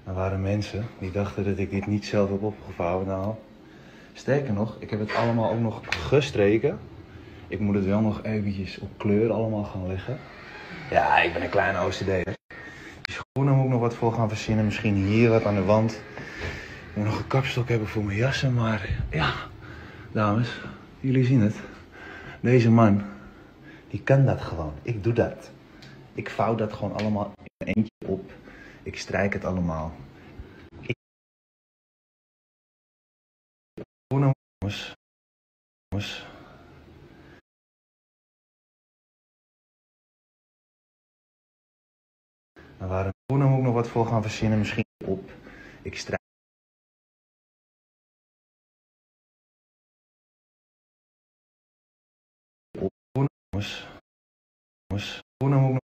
Er waren mensen die dachten dat ik dit niet zelf heb opgevouwen. Nou, sterker nog, ik heb het allemaal ook nog gestreken. Ik moet het wel nog eventjes op kleur allemaal gaan leggen. Ja, ik ben een kleine OCD'er. Die schoenen moet ik nog wat voor gaan verzinnen. Misschien hier wat aan de wand. Ik moet nog een kapstok hebben voor mijn jassen. Maar ja, dames, jullie zien het. Deze man, die kan dat gewoon. Ik doe dat. Ik vouw dat gewoon allemaal in mijn eentje op. Ik strijk het allemaal. Jongens. Er waren schoenen moet ik nog wat voor gaan verzinnen. Misschien op. Ik strijk. Jongens. Schoenen moet ik nog